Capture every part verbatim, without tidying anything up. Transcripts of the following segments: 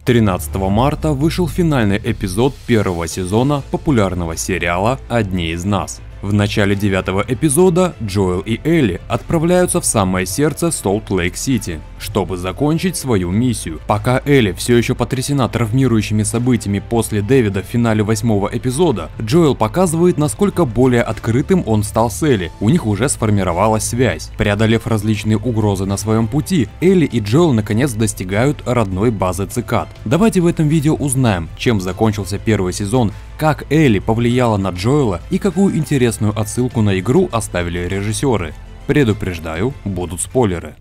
тринадцатого марта вышел финальный эпизод первого сезона популярного сериала «Одни из нас». В начале девятого эпизода Джоэл и Элли отправляются в самое сердце Солт-Лейк-Сити, чтобы закончить свою миссию. Пока Элли все еще потрясена травмирующими событиями после Дэвида в финале восьмого эпизода, Джоэл показывает, насколько более открытым он стал с Элли. У них уже сформировалась связь. Преодолев различные угрозы на своем пути, Элли и Джоэл наконец достигают родной базы цикад. Давайте в этом видео узнаем, чем закончился первый сезон, как Элли повлияла на Джоэла и какую интересную отсылку на игру оставили режиссеры. Предупреждаю, будут спойлеры.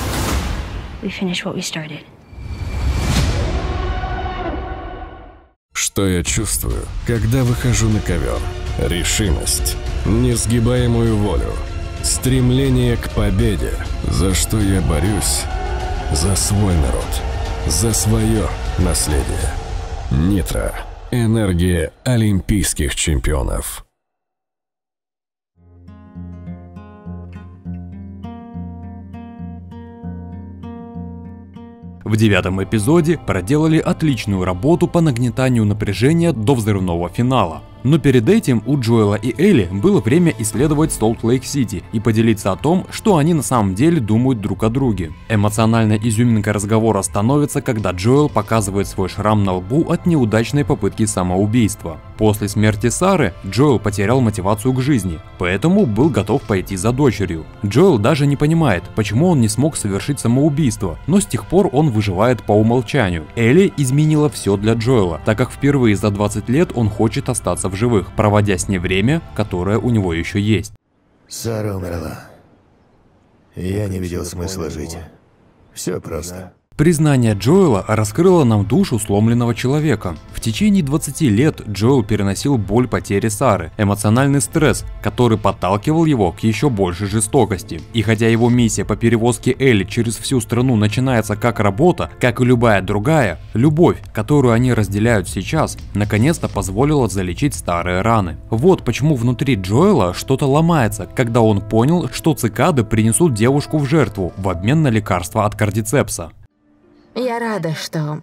Что я чувствую, когда выхожу на ковер? Решимость, несгибаемую волю, стремление к победе. За что я борюсь? За свой народ, за свое наследие. Нитро. Энергия олимпийских чемпионов. В девятом эпизоде проделали отличную работу по нагнетанию напряжения до взрывного финала. Но перед этим у Джоэла и Элли было время исследовать Солт-Лейк-Сити и поделиться о том, что они на самом деле думают друг о друге. Эмоциональной изюминкой разговора становится, когда Джоэл показывает свой шрам на лбу от неудачной попытки самоубийства. После смерти Сары Джоэл потерял мотивацию к жизни, поэтому был готов пойти за дочерью. Джоэл даже не понимает, почему он не смог совершить самоубийство, но с тех пор он выживает по умолчанию. Элли изменила все для Джоэла, так как впервые за двадцать лет он хочет остаться в живых, проводя с ней время, которое у него еще есть. Сара умерла. Я не видел смысла жить. Все просто. Признание Джоэла раскрыло нам душу сломленного человека. В течение двадцати лет Джоэл переносил боль потери Сары, эмоциональный стресс, который подталкивал его к еще большей жестокости. И хотя его миссия по перевозке Элли через всю страну начинается как работа, как и любая другая, любовь, которую они разделяют сейчас, наконец-то позволила залечить старые раны. Вот почему внутри Джоэла что-то ломается, когда он понял, что цикады принесут девушку в жертву в обмен на лекарство от кардицепса. Я рада, что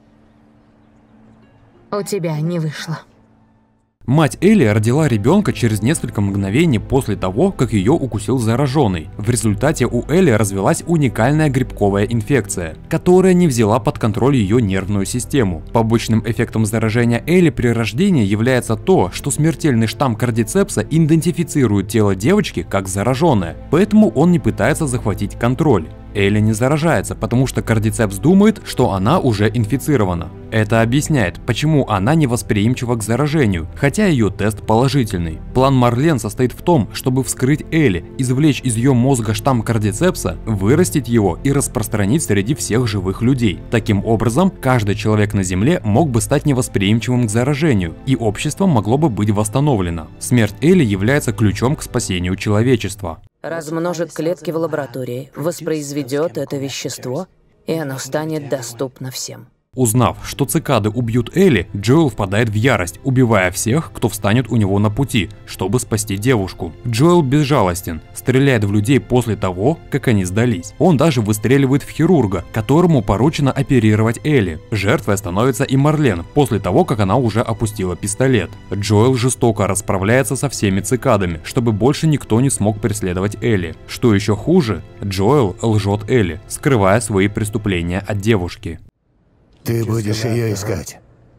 у тебя не вышло. Мать Элли родила ребенка через несколько мгновений после того, как ее укусил зараженный. В результате у Элли развилась уникальная грибковая инфекция, которая не взяла под контроль ее нервную систему. Побочным эффектом заражения Элли при рождении является то, что смертельный штамм кардицепса идентифицирует тело девочки как зараженное, поэтому он не пытается захватить контроль. Элли не заражается, потому что кардицепс думает, что она уже инфицирована. Это объясняет, почему она не восприимчива к заражению, хотя ее тест положительный. План Марлен состоит в том, чтобы вскрыть Элли, извлечь из ее мозга штамм кардицепса, вырастить его и распространить среди всех живых людей. Таким образом, каждый человек на Земле мог бы стать невосприимчивым к заражению, и общество могло бы быть восстановлено. Смерть Элли является ключом к спасению человечества. Размножит клетки в лаборатории, воспроизведет это вещество, и оно станет доступно всем. Узнав, что цикады убьют Элли, Джоэл впадает в ярость, убивая всех, кто встанет у него на пути, чтобы спасти девушку. Джоэл безжалостен, стреляет в людей после того, как они сдались. Он даже выстреливает в хирурга, которому поручено оперировать Элли. Жертвой становится и Марлен, после того, как она уже опустила пистолет. Джоэл жестоко расправляется со всеми цикадами, чтобы больше никто не смог преследовать Элли. Что еще хуже, Джоэл лжет Элли, скрывая свои преступления от девушки. Ты будешь ее искать.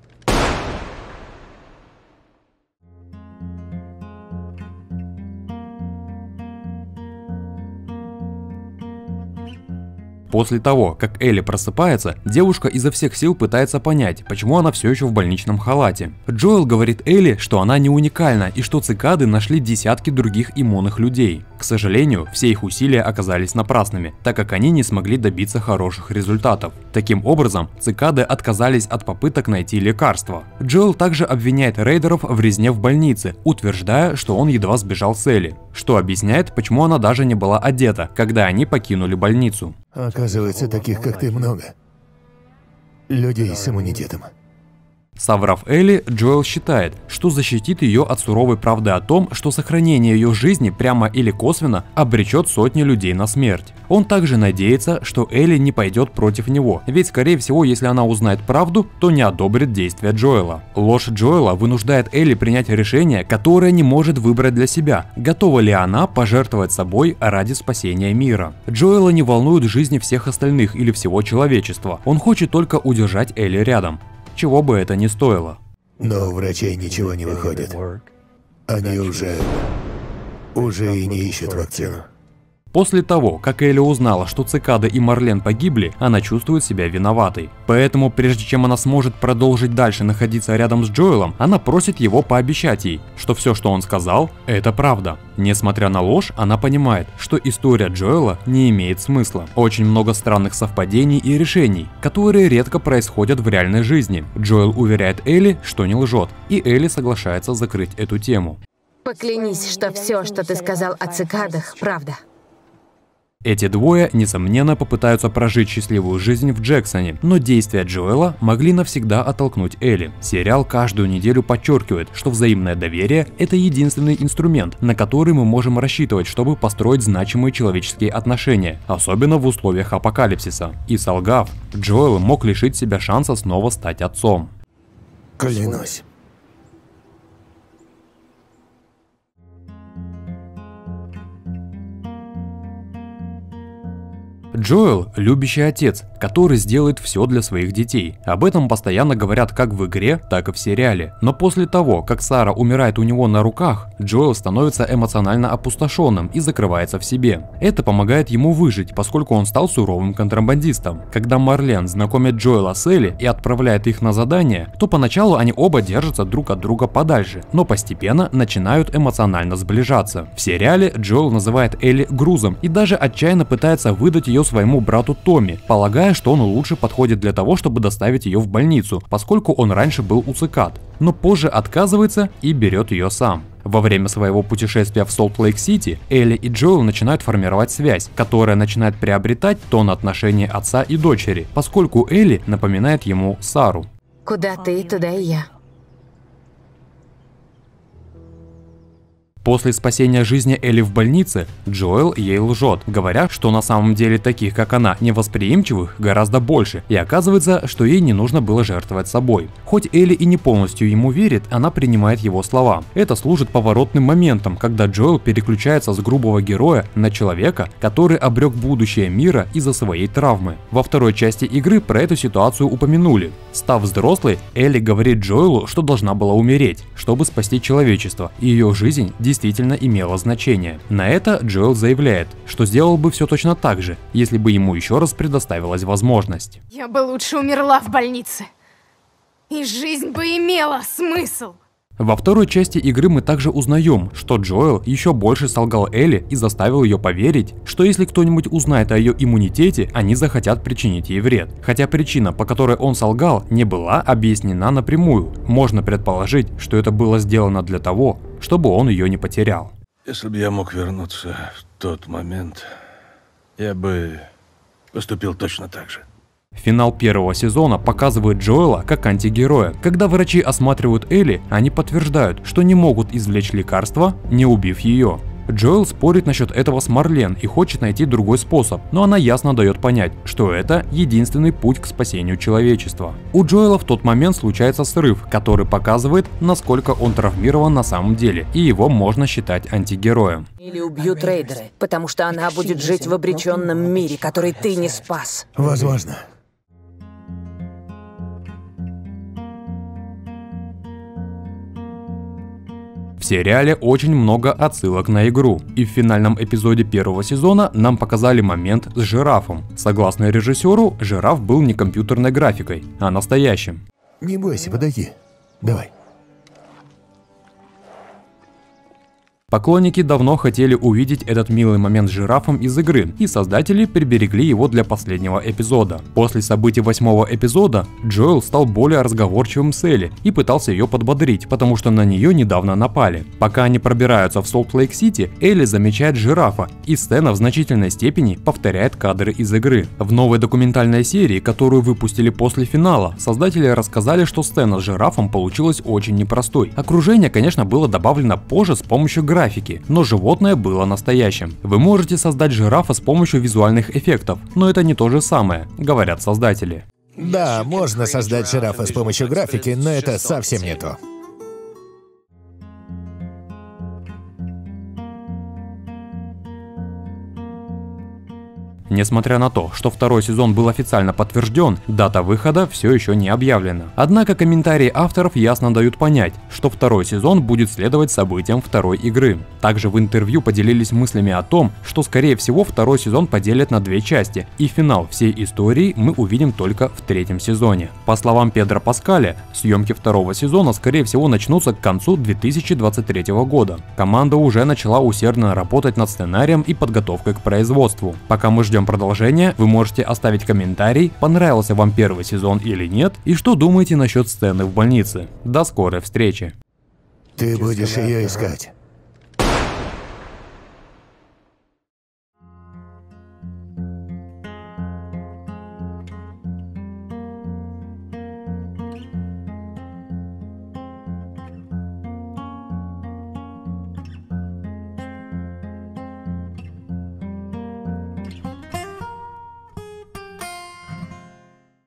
После того, как Элли просыпается, девушка изо всех сил пытается понять, почему она все еще в больничном халате. Джоэл говорит Элли, что она не уникальна и что цикады нашли десятки других иммунных людей. К сожалению, все их усилия оказались напрасными, так как они не смогли добиться хороших результатов. Таким образом, цикады отказались от попыток найти лекарство. Джоэл также обвиняет рейдеров в резне в больнице, утверждая, что он едва сбежал с Элли, что объясняет, почему она даже не была одета, когда они покинули больницу. Оказывается, таких как ты много. Людей с иммунитетом. Соврав Элли, Джоэл считает, что защитит ее от суровой правды о том, что сохранение ее жизни прямо или косвенно обречет сотни людей на смерть. Он также надеется, что Элли не пойдет против него, ведь скорее всего, если она узнает правду, то не одобрит действия Джоэла. Ложь Джоэла вынуждает Элли принять решение, которое не может выбрать для себя, готова ли она пожертвовать собой ради спасения мира. Джоэла не волнует жизни всех остальных или всего человечества, он хочет только удержать Элли рядом, чего бы это ни стоило. Но у врачей ничего не выходит. Они уже... уже и не ищут вакцину. После того, как Элли узнала, что Цикада и Марлен погибли, она чувствует себя виноватой. Поэтому, прежде чем она сможет продолжить дальше находиться рядом с Джоэлом, она просит его пообещать ей, что все, что он сказал, это правда. Несмотря на ложь, она понимает, что история Джоэла не имеет смысла. Очень много странных совпадений и решений, которые редко происходят в реальной жизни. Джоэл уверяет Элли, что не лжет, и Элли соглашается закрыть эту тему. Поклянись, что все, что ты сказал о цикадах, правда. Эти двое, несомненно, попытаются прожить счастливую жизнь в Джексоне, но действия Джоэла могли навсегда оттолкнуть Элли. Сериал каждую неделю подчеркивает, что взаимное доверие – это единственный инструмент, на который мы можем рассчитывать, чтобы построить значимые человеческие отношения, особенно в условиях апокалипсиса. И солгав, Джоэл мог лишить себя шанса снова стать отцом. Клянусь. Джоэл – любящий отец, который сделает все для своих детей. Об этом постоянно говорят как в игре, так и в сериале. Но после того, как Сара умирает у него на руках, Джоэл становится эмоционально опустошенным и закрывается в себе. Это помогает ему выжить, поскольку он стал суровым контрабандистом. Когда Марлен знакомит Джоэла с Элли и отправляет их на задание, то поначалу они оба держатся друг от друга подальше, но постепенно начинают эмоционально сближаться. В сериале Джоэл называет Элли грузом и даже отчаянно пытается выдать ее своему брату Томми, полагая, что он лучше подходит для того, чтобы доставить ее в больницу, поскольку он раньше был у цикад, но позже отказывается и берет ее сам. Во время своего путешествия в Солт-Лейк-Сити Элли и Джоэл начинают формировать связь, которая начинает приобретать тон отношений отца и дочери, поскольку Элли напоминает ему Сару. Куда ты, туда и я. После спасения жизни Элли в больнице, Джоэл ей лжет, говоря, что на самом деле таких, как она, невосприимчивых гораздо больше, и оказывается, что ей не нужно было жертвовать собой. Хоть Элли и не полностью ему верит, она принимает его слова. Это служит поворотным моментом, когда Джоэл переключается с грубого героя на человека, который обрек будущее мира из-за своей травмы. Во второй части игры про эту ситуацию упомянули. Став взрослой, Элли говорит Джоэлу, что должна была умереть, чтобы спасти человечество, и ее жизнь действительно имело значение. На это Джоэл заявляет, что сделал бы все точно так же, если бы ему еще раз предоставилась возможность. Я бы лучше умерла в больнице, и жизнь бы имела смысл. Во второй части игры мы также узнаем, что Джоэл еще больше солгал Элли и заставил ее поверить, что если кто-нибудь узнает о ее иммунитете, они захотят причинить ей вред. Хотя причина, по которой он солгал, не была объяснена напрямую. Можно предположить, что это было сделано для того, чтобы он ее не потерял. Если бы я мог вернуться в тот момент, я бы поступил точно так же. Финал первого сезона показывает Джоэла как антигероя. Когда врачи осматривают Элли, они подтверждают, что не могут извлечь лекарство, не убив ее. Джоэл спорит насчет этого с Марлен и хочет найти другой способ, но она ясно дает понять, что это единственный путь к спасению человечества. У Джоэла в тот момент случается срыв, который показывает, насколько он травмирован на самом деле, и его можно считать антигероем. Или убьют рейдеры, потому что она будет жить в обреченном мире, который ты не спас. Возможно. В сериале очень много отсылок на игру, и в финальном эпизоде первого сезона нам показали момент с жирафом. Согласно режиссеру, жираф был не компьютерной графикой, а настоящим. Не бойся, подойди. Давай. Поклонники давно хотели увидеть этот милый момент с жирафом из игры, и создатели приберегли его для последнего эпизода. После событий восьмого эпизода Джоэл стал более разговорчивым с Элли и пытался ее подбодрить, потому что на нее недавно напали. Пока они пробираются в Солт-Лейк-Сити, Элли замечает жирафа, и сцена в значительной степени повторяет кадры из игры. В новой документальной серии, которую выпустили после финала, создатели рассказали, что сцена с жирафом получилась очень непростой. Окружение, конечно, было добавлено позже с помощью графики, но животное было настоящим. Вы можете создать жирафа с помощью визуальных эффектов, но это не то же самое, говорят создатели. Да, можно создать жирафа с помощью графики, но это совсем не то. Несмотря на то, что второй сезон был официально подтвержден, дата выхода все еще не объявлена. Однако комментарии авторов ясно дают понять, что второй сезон будет следовать событиям второй игры. Также в интервью поделились мыслями о том, что скорее всего второй сезон поделят на две части, и финал всей истории мы увидим только в третьем сезоне. По словам Педро Паскаля, съемки второго сезона скорее всего начнутся к концу две тысячи двадцать третьего года. Команда уже начала усердно работать над сценарием и подготовкой к производству. Пока мы ждем продолжения, вы можете оставить комментарий, понравился вам первый сезон или нет, и что думаете насчет сцены в больнице. До скорой встречи! Ты будешь ее искать.